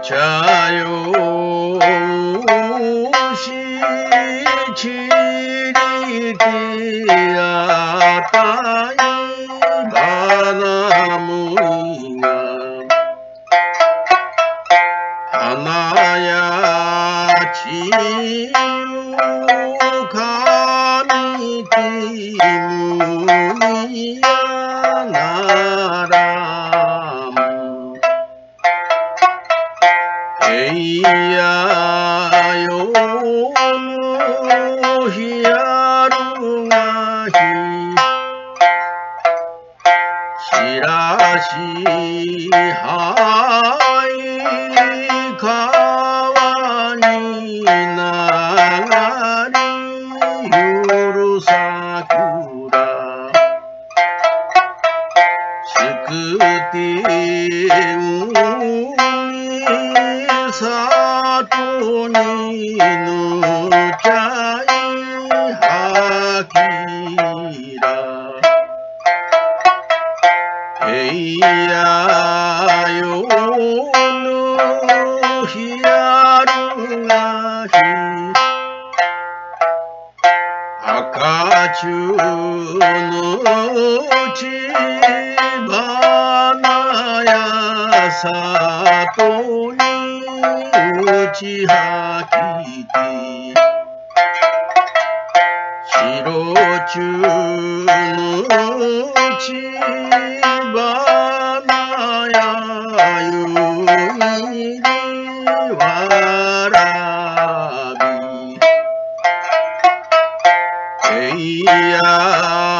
茶よしちりきあたいばなむいが花やちゆかみきむいやならんえいやよのひやるがひしらしはいかわになりゆるさくらしくてうみさとにぬちゃいはきらえいやよのひやるがひ赤ちゅうのちばなやさとにうちはきて白ちゅうのちばなやゆいりわらびえいや